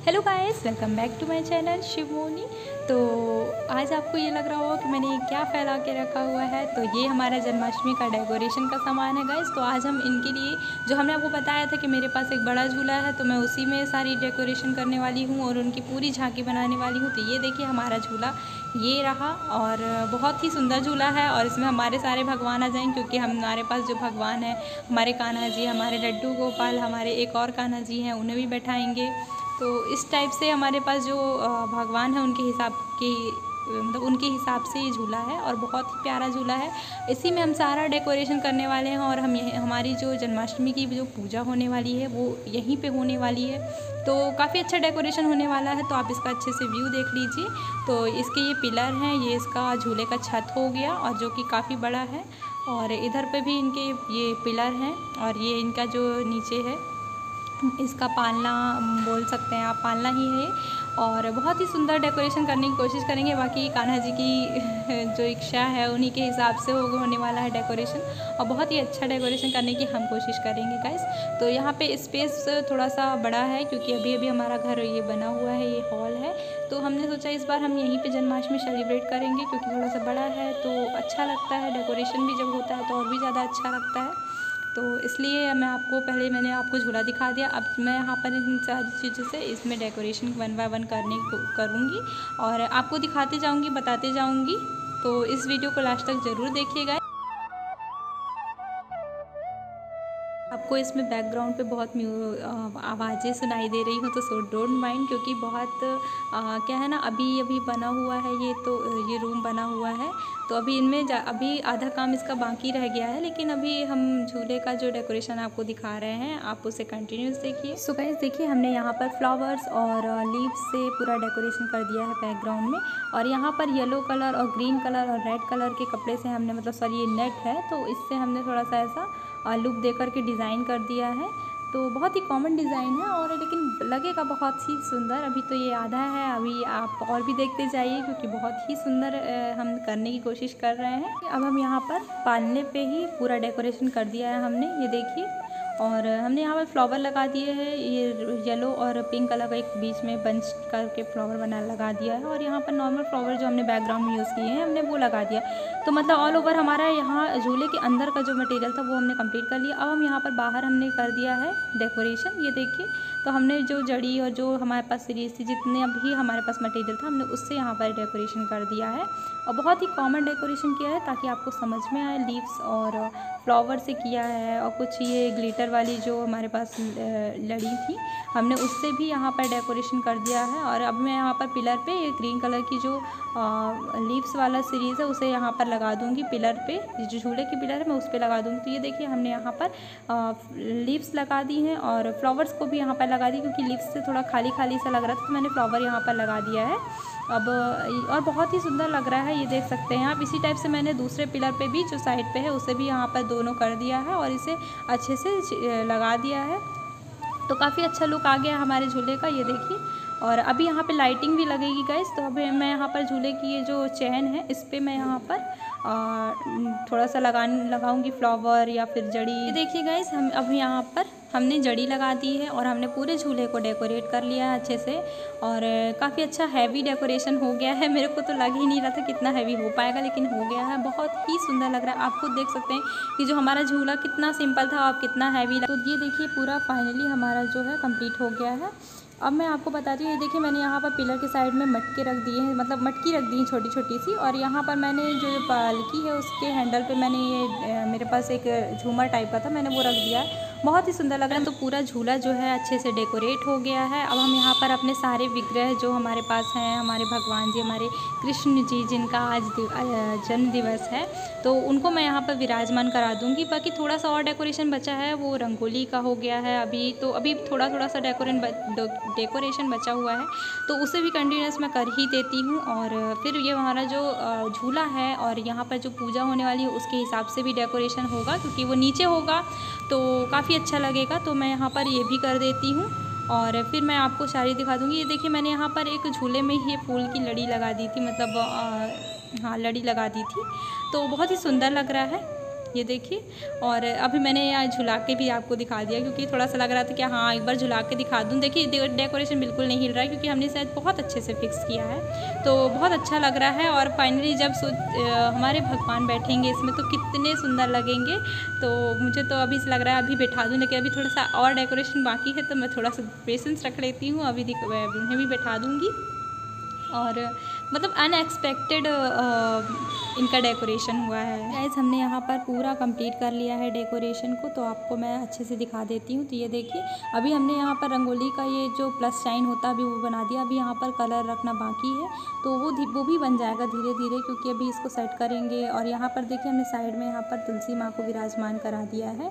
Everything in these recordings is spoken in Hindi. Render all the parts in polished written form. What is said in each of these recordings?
Hello guys, welcome back to my channel Shivmoni. तो आज आपको ये लग रहा होगा कि मैंने क्या फैला के रखा हुआ है। तो ये हमारा जन्माष्टमी का डेकोरेशन का सामान है गाइस। तो आज हम इनके लिए, जो हमने आपको बताया था कि मेरे पास एक बड़ा झूला है, तो मैं उसी में सारी डेकोरेशन करने वाली हूँ और उनकी पूरी झांकी बनाने वाली हूँ। तो ये देखिए हमारा झूला ये रहा, और बहुत ही सुंदर झूला है। और इसमें हमारे सारे भगवान आ जाएंगे, क्योंकि हमारे पास जो भगवान है, हमारे कान्हा जी, हमारे लड्डू गोपाल, हमारे एक और कान्हा जी हैं, उन्हें भी बैठाएंगे। तो इस टाइप से हमारे पास जो भगवान है उनके हिसाब की, मतलब उनके हिसाब से ये झूला है और बहुत ही प्यारा झूला है। इसी में हम सारा डेकोरेशन करने वाले हैं, और हम हमारी जो जन्माष्टमी की जो पूजा होने वाली है वो यहीं पे होने वाली है। तो काफ़ी अच्छा डेकोरेशन होने वाला है, तो आप इसका अच्छे से व्यू देख लीजिए। तो इसके ये पिलर हैं, ये इसका झूले का छत हो गया, और जो कि काफ़ी बड़ा है। और इधर पे भी इनके ये पिलर हैं, और ये इनका जो नीचे है इसका पालना बोल सकते हैं आप, पालना ही है। और बहुत ही सुंदर डेकोरेशन करने की कोशिश करेंगे। बाकी कान्हा जी की जो इच्छा है उन्हीं के हिसाब से होने वाला है डेकोरेशन, और बहुत ही अच्छा डेकोरेशन करने की हम कोशिश करेंगे गाइस। तो यहाँ पे स्पेस थोड़ा सा बड़ा है, क्योंकि अभी अभी हमारा घर ये बना हुआ है, ये हॉल है। तो हमने सोचा इस बार हम यहीं पे जन्माष्टमी सेलिब्रेट करेंगे, क्योंकि थोड़ा सा बड़ा है तो अच्छा लगता है। डेकोरेशन भी जब होता है तो और भी ज़्यादा अच्छा लगता है। तो इसलिए मैंने आपको झूला दिखा दिया। अब मैं यहाँ पर इन सारी चीज़ों से इसमें डेकोरेशन 1 बाय 1 करूँगी, और आपको दिखाते जाऊँगी, बताते जाऊँगी। तो इस वीडियो को लास्ट तक ज़रूर देखिएगा। आपको इसमें बैकग्राउंड पे बहुत आवाज़ें सुनाई दे रही हो तो सो डोंट माइंड, क्योंकि बहुत क्या है ना, अभी अभी बना हुआ है ये, तो ये रूम बना हुआ है। तो अभी इनमें अभी आधा काम इसका बाकी रह गया है, लेकिन अभी हम झूले का जो डेकोरेशन आपको दिखा रहे हैं, आप उसे कंटिन्यूस देखिए। सो गाइस देखिए, हमने यहाँ पर फ्लावर्स और लीव्स से पूरा डेकोरेशन कर दिया है बैकग्राउंड में। और यहाँ पर येलो कलर और ग्रीन कलर और रेड कलर के कपड़े से हमने, मतलब सॉरी ये नेट है, तो इससे हमने थोड़ा सा ऐसा लुक दे करके डिज़ाइन कर दिया है। तो बहुत ही कॉमन डिज़ाइन है, और लेकिन लगेगा बहुत ही सुंदर। अभी तो ये आधा है, अभी आप और भी देखते जाइए, क्योंकि बहुत ही सुंदर हम करने की कोशिश कर रहे हैं। अब हम यहाँ पर पालने पे ही पूरा डेकोरेशन कर दिया है हमने, ये देखिए। और हमने यहाँ पर फ्लावर लगा दिए हैं, ये येलो और पिंक कलर का एक बीच में बंच करके फ्लावर लगा दिया है। और यहाँ पर नॉर्मल फ्लावर जो हमने बैकग्राउंड में यूज़ किए हैं, हमने वो लगा दिया। तो मतलब ऑल ओवर हमारा यहाँ झूले के अंदर का जो मटेरियल था वो हमने कंप्लीट कर लिया। अब हम यहाँ पर बाहर हमने कर दिया है डेकोरेशन, ये देखिए। तो हमने जो जड़ी और जो हमारे पास सीरीज थी, जितने अभी हमारे पास मटेरियल था, हमने उससे यहाँ पर डेकोरेशन कर दिया है। और बहुत ही कॉमन डेकोरेशन किया है, ताकि आपको समझ में आए। लीव्स और फ्लावर से किया है, और कुछ ये ग्लिटर वाली जो हमारे पास लड़ी थी, हमने उससे भी यहाँ पर डेकोरेशन कर दिया है। और अब मैं यहाँ पर पिलर पे ये ग्रीन कलर की जो लीव्स वाला सीरीज़ है उसे यहाँ पर लगा दूँगी पिलर पे। जो झूले की पिलर है मैं उस पर लगा दूँगी। तो ये देखिए, हमने यहाँ पर लीव्स लगा दी हैं, और फ्लावर्स को भी यहाँ पर लगा दी, क्योंकि लीव्स से थोड़ा खाली खाली सा लग रहा था, तो मैंने फ्लावर यहाँ पर लगा दिया है। अब और बहुत ही सुंदर लग रहा है, ये देख सकते हैं आप। इसी टाइप से मैंने दूसरे पिलर पे भी, जो साइड पे है, उसे भी यहाँ पर दोनों कर दिया है, और इसे अच्छे से लगा दिया है। तो काफ़ी अच्छा लुक आ गया हमारे झूले का, ये देखिए। और अभी यहाँ पे लाइटिंग भी लगेगी गाइस। तो अभी मैं यहाँ पर झूले की ये जो चैन है, इस पर मैं यहाँ पर थोड़ा सा लगाऊंगी फ्लावर या फिर जड़ी। ये देखिए गाइस, हम अभी यहाँ पर हमने जड़ी लगा दी है, और हमने पूरे झूले को डेकोरेट कर लिया है अच्छे से। और काफ़ी अच्छा हैवी डेकोरेशन हो गया है। मेरे को तो लग ही नहीं रहा था कितना हैवी हो पाएगा, लेकिन हो गया है। बहुत ही सुंदर लग रहा है। आप खुद देख सकते हैं कि जो हमारा झूला कितना सिंपल था, और कितना हैवी। तो ये देखिए, पूरा फाइनली हमारा जो है कंप्लीट हो गया है। अब मैं आपको बताती हूँ, ये देखिए, मैंने यहाँ पर पिलर के साइड में मटके रख दिए हैं, मतलब मटकी रख दी है छोटी छोटी सी। और यहाँ पर मैंने जो पालकी है उसके हैंडल पे मैंने ये मेरे पास एक झूमर टाइप का था, मैंने वो रख दिया है। बहुत ही सुंदर लग रहा है। तो पूरा झूला जो है अच्छे से डेकोरेट हो गया है। अब हम यहाँ पर अपने सारे विग्रह जो हमारे पास हैं, हमारे भगवान जी, हमारे कृष्ण जी, जिनका आज जन्म दिवस है, तो उनको मैं यहाँ पर विराजमान करा दूँगी। बाकी थोड़ा सा और डेकोरेशन बचा है, वो रंगोली का हो गया है अभी। तो अभी थोड़ा थोड़ा सा डेकोरेशन बचा हुआ है, तो उसे भी कंटिन्यूस मैं कर ही देती हूँ। और फिर ये हमारा जो झूला है, और यहाँ पर जो पूजा होने वाली है उसके हिसाब से भी डेकोरेशन होगा, क्योंकि वो नीचे होगा तो काफ़ी अच्छा लगेगा। तो मैं यहाँ पर ये भी कर देती हूँ, और फिर मैं आपको सारी दिखा दूँगी। ये देखिए, मैंने यहाँ पर एक झूले में ही फूल की लड़ी लगा दी थी, मतलब हाँ, लड़ी लगा दी थी। तो बहुत ही सुंदर लग रहा है, ये देखिए। और अभी मैंने यहाँ झुला के भी आपको दिखा दिया, क्योंकि थोड़ा सा लग रहा था कि हाँ एक बार झुला के दिखा दूँ। देखिए डेकोरेशन बिल्कुल नहीं हिल रहा है, क्योंकि हमने शायद बहुत अच्छे से फिक्स किया है, तो बहुत अच्छा लग रहा है। और फाइनली जब हमारे भगवान बैठेंगे इसमें तो कितने सुंदर लगेंगे। तो मुझे तो अभी से लग रहा है अभी बैठा दूँ, लेकिन अभी थोड़ा सा और डेकोरेशन बाकी है, तो मैं थोड़ा सा पेशेंस रख लेती हूँ। अभी उन्हें भी बैठा दूँगी। और मतलब अनएक्सपेक्टेड इनका डेकोरेशन हुआ है गाइस। हमने यहाँ पर पूरा कंप्लीट कर लिया है डेकोरेशन को, तो आपको मैं अच्छे से दिखा देती हूँ। तो ये देखिए, अभी हमने यहाँ पर रंगोली का ये जो प्लस साइन होता है अभी वो बना दिया। अभी यहाँ पर कलर रखना बाकी है, तो वो भी बन जाएगा धीरे धीरे, क्योंकि अभी इसको सेट करेंगे। और यहाँ पर देखिए हमने साइड में यहाँ पर तुलसी माँ को विराजमान करा दिया है,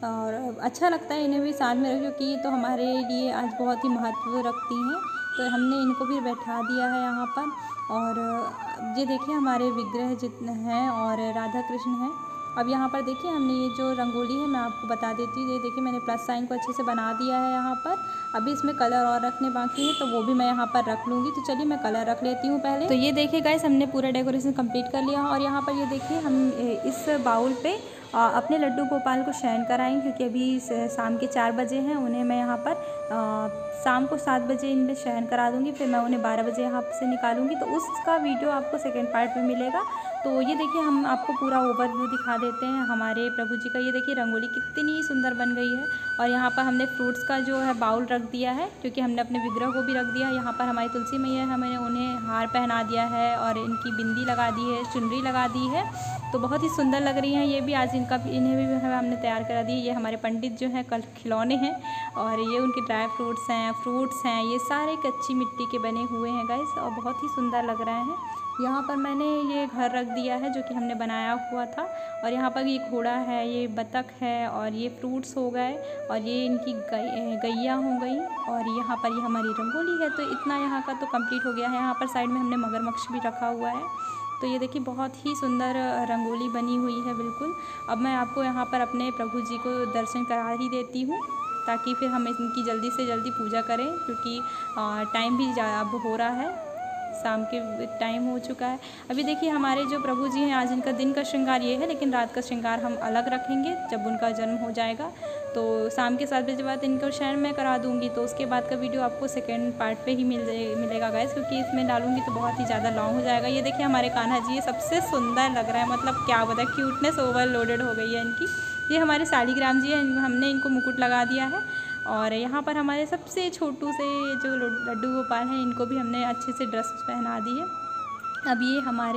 और अच्छा लगता है इन्हें भी साथ में, क्योंकि ये तो हमारे लिए आज बहुत ही महत्व रखती हैं, तो हमने इनको भी बैठा दिया है यहाँ पर। और ये देखिए हमारे विग्रह जितने हैं और राधा कृष्ण हैं। अब यहाँ पर देखिए हमने ये जो रंगोली है मैं आपको बता देती हूँ। ये देखिए मैंने प्लस साइन को अच्छे से बना दिया है यहाँ पर। अभी इसमें कलर और रखने बाकी है, तो वो भी मैं यहाँ पर रख लूँगी। तो चलिए मैं कलर रख लेती हूँ पहले। तो ये देखिए गाइस, हमने पूरा डेकोरेशन कंप्लीट कर लिया। और यहाँ पर ये देखिए हम इस बाउल पे अपने लड्डू गोपाल को शयन कराएंगे, क्योंकि अभी शाम के 4 बजे हैं। उन्हें मैं यहाँ पर शाम को 7 बजे इनमें शयन करा दूँगी, फिर मैं उन्हें 12 बजे यहाँ से निकालूंगी। तो उसका वीडियो आपको सेकेंड पार्ट में मिलेगा। तो ये देखिए हम आपको पूरा ओवरव्यू दिखा देते हैं हमारे प्रभु जी का। ये देखिए रंगोली कितनी सुंदर बन गई है। और यहाँ पर हमने फ्रूट्स का जो है बाउल रख दिया है, क्योंकि हमने अपने विग्रह को भी रख दिया है। यहाँ पर हमारी तुलसी मैया हमने उन्हें हार पहना दिया है, और इनकी बिंदी लगा दी है, चुनरी लगा दी है, तो बहुत ही सुंदर लग रही हैं ये भी। आज इन्हें भी हमने तैयार करा दी। ये हमारे पंडित जो हैं कल खिलौने हैं, और ये उनके ड्राई फ्रूट्स हैं, ये सारे कच्ची मिट्टी के बने हुए हैं गाइस, और बहुत ही सुंदर लग रहे हैं। यहाँ पर मैंने ये घर रख दिया है जो कि हमने बनाया हुआ था, और यहाँ पर ये घोड़ा है, ये बतख है, और ये फ्रूट्स हो गए, और ये इनकी गैया हो गई, और यहाँ पर ये हमारी रंगोली है। तो इतना यहाँ का तो कंप्लीट हो गया है। यहाँ पर साइड में हमने मगरमच्छ भी रखा हुआ है। तो ये देखिए बहुत ही सुंदर रंगोली बनी हुई है बिल्कुल। अब मैं आपको यहाँ पर अपने प्रभु जी को दर्शन करा ही देती हूँ, ताकि फिर हम इनकी जल्दी से जल्दी पूजा करें, क्योंकि टाइम भी अब हो रहा है, शाम के टाइम हो चुका है। अभी देखिए हमारे जो प्रभु जी हैं, आज इनका दिन का श्रृंगार ये है, लेकिन रात का श्रृंगार हम अलग रखेंगे जब उनका जन्म हो जाएगा। तो शाम के 7 बजे बाद इनको शयन मैं करा दूँगी, तो उसके बाद का वीडियो आपको सेकेंड पार्ट पे ही मिलेगा गाइस, क्योंकि इसमें डालूँगी तो बहुत ही ज़्यादा लॉन्ग हो जाएगा। ये देखिए हमारे कान्हा जी, ये सबसे सुंदर लग रहा है, मतलब क्या बताए, क्यूटनेस ओवरलोडेड हो गई है इनकी। ये हमारे शालिग्राम जी हैं, हमने इनको मुकुट लगा दिया है। और यहाँ पर हमारे सबसे छोटू से जो लड्डू गोपाल हैं, इनको भी हमने अच्छे से ड्रेस पहना दी है। अब ये हमारे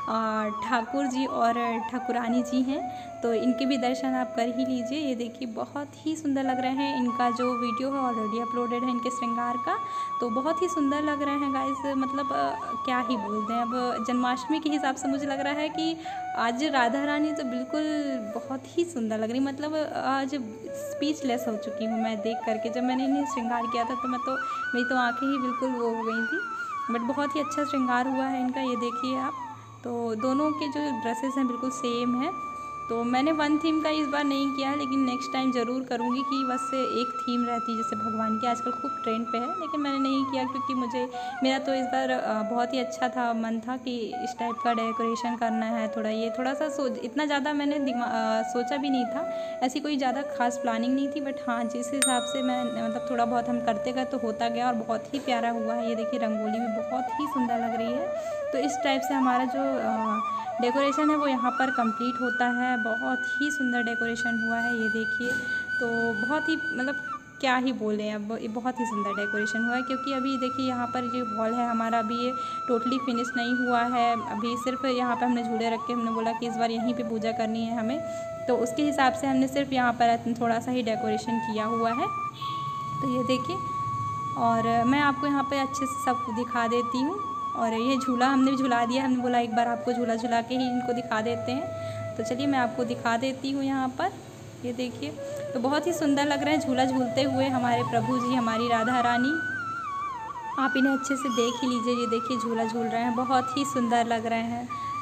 ठाकुर जी और ठाकुरानी जी हैं, तो इनके भी दर्शन आप कर ही लीजिए। ये देखिए बहुत ही सुंदर लग रहे हैं। इनका जो वीडियो है ऑलरेडी अपलोडेड है इनके श्रृंगार का, तो बहुत ही सुंदर लग रहे हैं गाइस, मतलब क्या ही बोलते हैं। अब जन्माष्टमी के हिसाब से मुझे लग रहा है कि आज राधा रानी तो बिल्कुल बहुत ही सुंदर लग रही, मतलब आज स्पीचलेस हो चुकी हूँ मैं देख करके। जब मैंने इन्हें श्रृंगार किया था तो मेरी तो आँखें ही बिल्कुल वो हो गई थी, बट बहुत ही अच्छा श्रृंगार हुआ है इनका। ये देखिए आप, तो दोनों के जो ड्रेसेस हैं बिल्कुल सेम है। तो मैंने वन थीम का इस बार नहीं किया है, लेकिन नेक्स्ट टाइम ज़रूर करूँगी कि बस एक थीम रहती जैसे भगवान की आजकल खूब ट्रेंड पे है, लेकिन मैंने नहीं किया क्योंकि मेरा तो इस बार बहुत ही अच्छा था, मन था कि इस टाइप का डेकोरेशन करना है। थोड़ा सा इतना ज़्यादा मैंने सोचा भी नहीं था, ऐसी कोई ज़्यादा खास प्लानिंग नहीं थी, बट हाँ जिस हिसाब से मैं मतलब थोड़ा बहुत हम करते गए तो होता गया, और बहुत ही प्यारा हुआ है। ये देखिए रंगोली भी बहुत ही सुंदर लग रही है। तो इस टाइप से हमारा जो डेकोरेशन है वो यहाँ पर कंप्लीट होता है। बहुत ही सुंदर डेकोरेशन हुआ है, ये देखिए। तो बहुत ही मतलब क्या ही बोलें, अब ये बहुत ही सुंदर डेकोरेशन हुआ है। क्योंकि अभी देखिए यहाँ पर जो हॉल है हमारा, अभी ये टोटली फिनिश नहीं हुआ है। अभी सिर्फ यहाँ पर हमने झूले रख के हमने बोला कि इस बार यहीं पे पूजा करनी है हमें, तो उसके हिसाब से हमने सिर्फ यहाँ पर थोड़ा सा ही डेकोरेशन किया हुआ है। तो ये देखिए, और मैं आपको यहाँ पर अच्छे से सब दिखा देती हूँ। और ये झूला हमने भी झुला दिया, हमने बोला एक बार आपको झूला झुला के ही इनको दिखा देते हैं। तो चलिए मैं आपको दिखा देती हूँ यहाँ पर। ये देखिए, तो बहुत ही सुंदर लग रहे हैं झूला झूलते हुए हमारे प्रभु जी, हमारी राधा रानी। आप इन्हें अच्छे से देख ही लीजिए। ये देखिए झूला झूल रहे हैं, बहुत ही सुंदर लग रहे हैं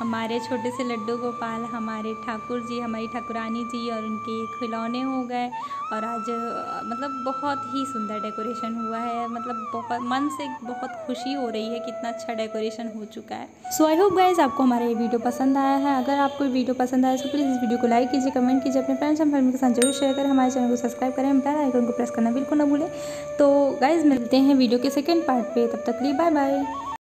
हमारे छोटे से लड्डू गोपाल, हमारे ठाकुर जी, हमारी ठाकुरानी जी और उनके खिलौने हो गए। और आज मतलब बहुत ही सुंदर डेकोरेशन हुआ है, मतलब बहुत मन से बहुत खुशी हो रही है कि इतना अच्छा डेकोरेशन हो चुका है। सो आई होप गाइज आपको हमारा ये वीडियो पसंद आया है। अगर आपको वीडियो पसंद आया तो प्लीज़ इस वीडियो को लाइक कीजिए, कमेंट कीजिए, अपने फ्रेंड्स एंड फैमिली के साथ जरूर शेयर करें, हमारे चैनल को सब्सक्राइब करें, बेल आइकन को प्रेस करना बिल्कुल ना भूलें। तो गाइज मिलते हैं वीडियो के सेकेंड पार्ट पे, तब तक के लिए बाय बाय।